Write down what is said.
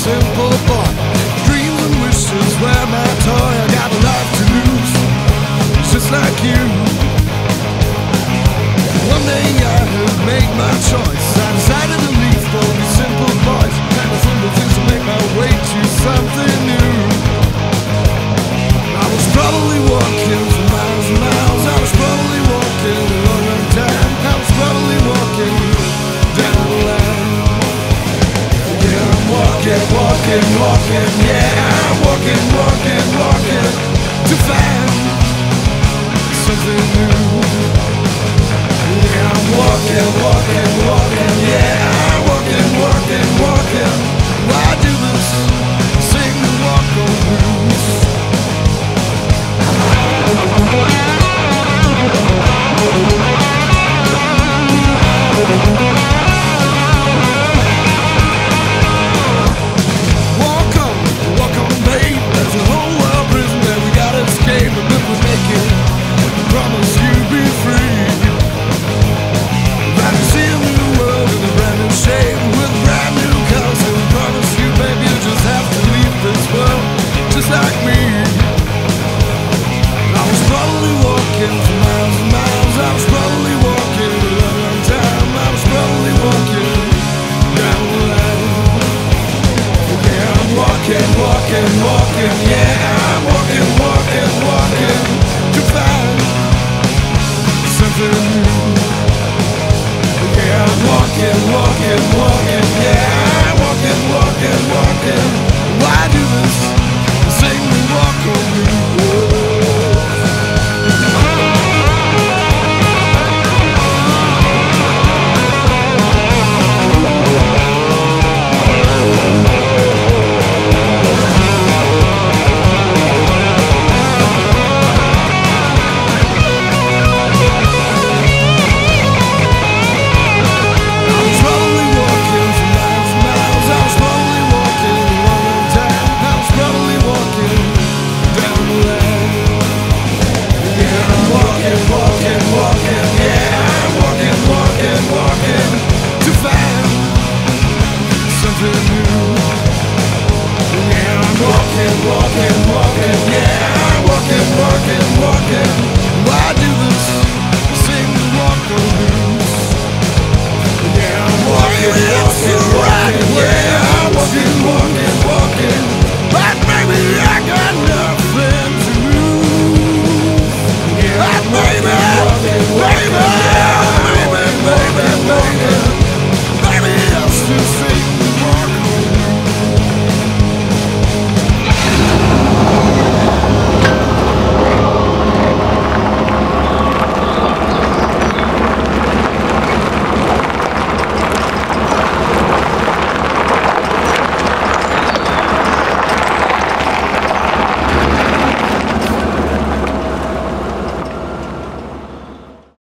simple boy. Dreams and wishes were my toy. I got a life to lose, just like you. One day I had made my choice. I decided to leave for these simple boys, and the simple things to make my way to something new. I was probably walking for miles and miles. I was probably walking a long, long time. I was probably walking down the line. Yeah, I'm walking, walking, walking. Yeah, I'm walking, walking, walking to find something new. Yeah, I'm walking, walking, walking. Yeah, I'm walking, walking, walking. Why do this? Sing the walk on blues. Walk on, babe. There's a whole world prison that we gotta escape. And if we make it, I promise you'll be free. Right to see a new world in a brand new shape with brand new colors. And I promise you, baby, you just have to leave this world just like me. I was probably walking for miles and miles. I was probably walking a long, long time. I was probably walking down the line. Yeah, I'm walking, walking, walking. Yeah, I'm walking, walking, walking to find something new. Yeah, I'm walking, walking, walking. Yeah, I'm walking, walking, walking. Why do this? Sing the walk on me. Walking, walking, walking, yeah, walking, walking, walking.